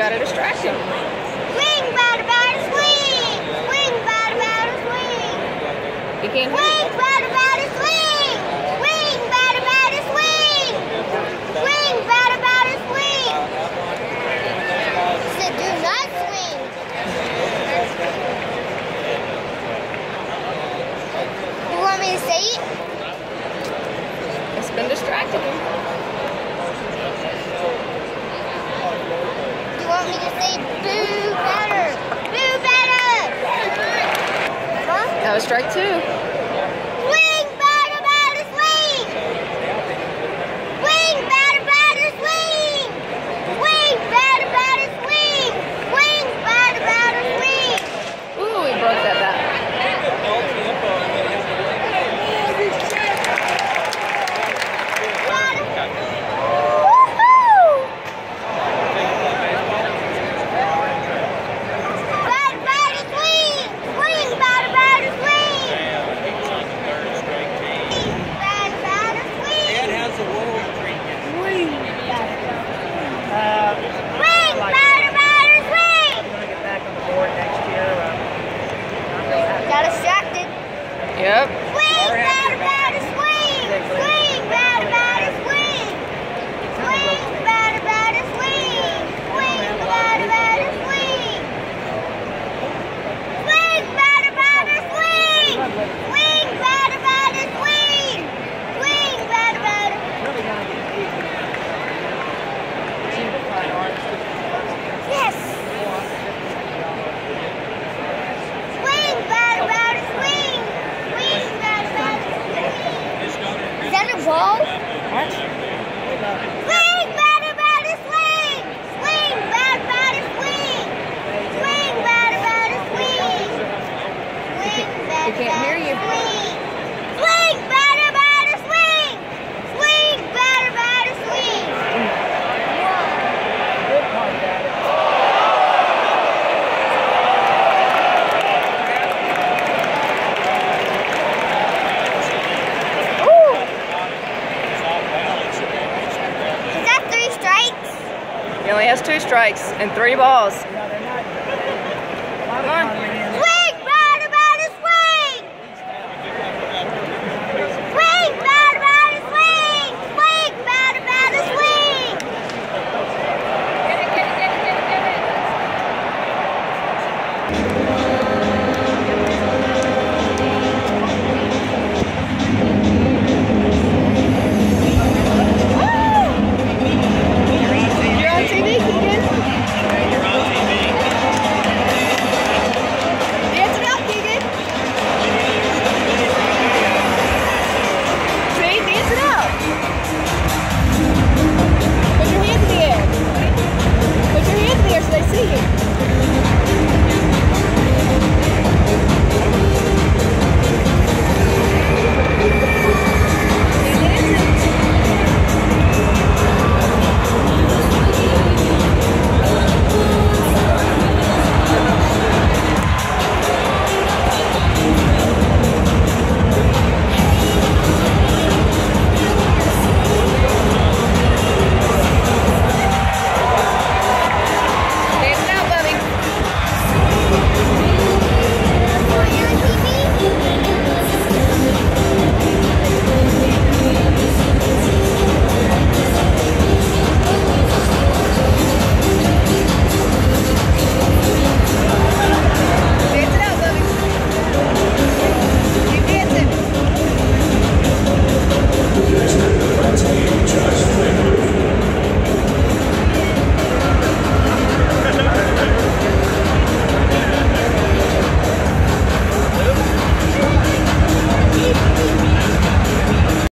gotta distract him. Swing, batter, batter, swing! Swing, batter, batter, swing! He can't Swing, hit it. batter, batter, swing! Swing, batter, batter, swing! Swing, batter, batter, swing! He said, do not swing! You want me to say it? It's been distracting him. You want me to say, boo, batter! Boo, batter! Huh? That was strike 2. Swing, batter, batter, swing! Swing, batter, batter, swing! Swing, batter, batter, swing! Swing, batter, batter, swing! Ooh, he broke that bat. Woohoo! Batter, batter, swing! Swing, batter, batter, swing! Batter, batter, swing! Dad has the world treatment. Swing, batter, batter, swing! I'm going to get back on the board next year. Got distracted. Yep. Swing, batter, batter, swing! Swing, batter, batter, swing! Swing, batter, batter, swing! Swing, batter, batter, swing! Swing, batter, batter, swing! Swing, batter, batter, swing! Swing, batter, batter. Really going to get deep. Seem to find artists. Yes! Swing, batter, batter, swing! Swing, batter, batter, swing! Is that a ball? What? Swing, batter, batter, swing! Swing, batter, batter, swing! Swing, batter, batter, swing! Swing, batter, He can't hear you. swing! Swing, batter, batter, swing! Swing, batter, batter, swing! Good part, Dad. Ooh! Is that 3 strikes? He only has 2 strikes and 3 balls. No, they're not. Come on.